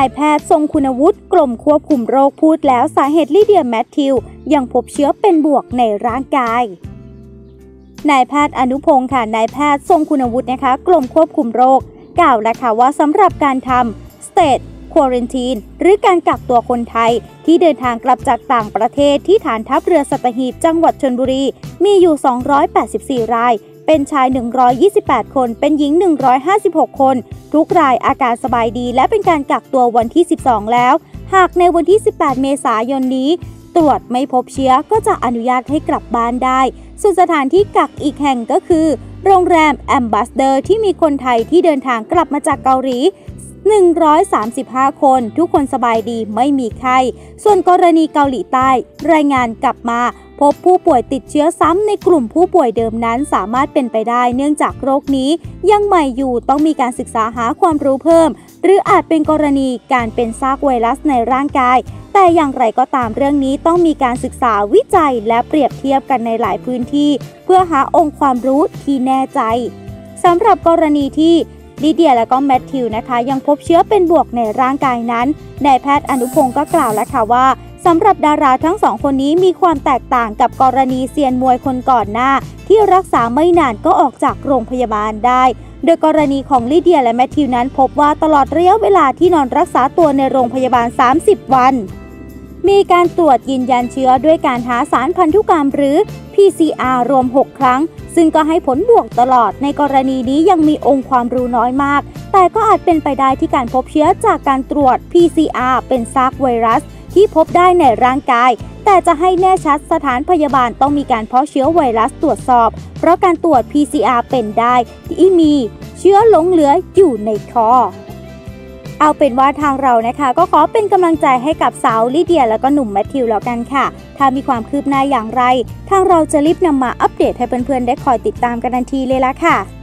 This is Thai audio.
ายแพทย์ทรงคุณวุฒิกรมควบคุมโรคพูดแล้วสาเหตุลิเดียแมทธิวยังพบเชื้อเป็นบวกในร่างกายนายแพทย์อนุพงศ์ค่ะนายแพทย์ทรงคุณวุฒินะคะกรมควบคุมโรคกล่าวแล้วค่ะว่าสำหรับการทำ State Quarantine หรือการกักตัวคนไทยที่เดินทางกลับจากต่างประเทศที่ฐานทัพเรือสัตหีบจังหวัดชลบุรีมีอยู่284รายเป็นชาย128คนเป็นหญิง156คนทุกรายอาการสบายดีและเป็นการกักตัววันที่12แล้วหากในวันที่18เมษายนนี้ตรวจไม่พบเชื้อก็จะอนุญาตให้กลับบ้านได้ส่วนสถานที่กักอีกแห่งก็คือโรงแรม Ambassador ที่มีคนไทยที่เดินทางกลับมาจากเกาหลี135คนทุกคนสบายดีไม่มีไข้ส่วนกรณีเกาหลีใต้รายงานกลับมาพบผู้ป่วยติดเชื้อซ้ำในกลุ่มผู้ป่วยเดิมนั้นสามารถเป็นไปได้เนื่องจากโรคนี้ยังใหม่อยู่ต้องมีการศึกษาหาความรู้เพิ่มหรืออาจเป็นกรณีการเป็นซากไวรัสในร่างกายแต่อย่างไรก็ตามเรื่องนี้ต้องมีการศึกษาวิจัยและเปรียบเทียบกันในหลายพื้นที่เพื่อหาองค์ความรู้ที่แน่ใจสำหรับกรณีที่ลิเดียและก็แมทธิวนะคะยังพบเชื้อเป็นบวกในร่างกายนั้นนายแพทย์อนุพงศ์ก็กล่าวแล้วค่ะว่าสำหรับดาราทั้งสองคนนี้มีความแตกต่างกับกรณีเซียนมวยคนก่อนหน้าที่รักษาไม่นานก็ออกจากโรงพยาบาลได้โดยกรณีของลิเดียและแมทธิวนั้นพบว่าตลอดระยะเวลาที่นอนรักษาตัวในโรงพยาบาล30วันมีการตรวจยืนยันเชื้อด้วยการหาสารพันธุกรรมหรือ PCR รวม6ครั้งซึ่งก็ให้ผลบวกตลอดในกรณีนี้ยังมีองค์ความรู้น้อยมากแต่ก็อาจเป็นไปได้ที่การพบเชื้อจากการตรวจ PCR เป็นซากไวรัสที่พบได้ในร่างกายแต่จะให้แน่ชัดสถานพยาบาลต้องมีการเพาะเชื้อไวรัสตรวจสอบเพราะการตรวจ PCR เป็นได้ที่มีเชื้อหลงเหลืออยู่ในคอเอาเป็นว่าทางเรานะคะก็ขอเป็นกำลังใจให้กับสาวลิเดียแล้วก็หนุ่มแมทธิวแล้วกันค่ะถ้ามีความคืบหน้าอย่างไรทางเราจะรีบนำมาอัปเดตให้เพื่อนๆได้คอยติดตามกันทันทีเลยละค่ะ